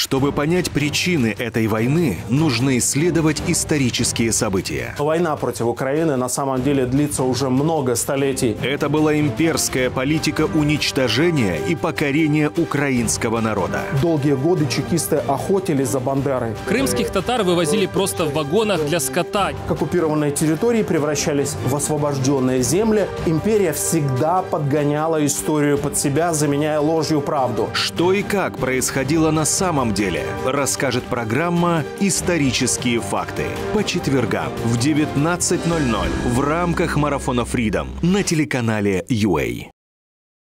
Чтобы понять причины этой войны, нужно исследовать исторические события. Война против Украины на самом деле длится уже много столетий. Это была имперская политика уничтожения и покорения украинского народа. Долгие годы чекисты охотились за Бандерой. Крымских татар вывозили просто в вагонах для скота. Оккупированные территории превращались в освобожденные земли. Империя всегда подгоняла историю под себя, заменяя ложью правду. Что и как происходило на самом деле, расскажет программа «Исторические факты» по четвергам в 19:00 в рамках марафона Freedom на телеканале UA.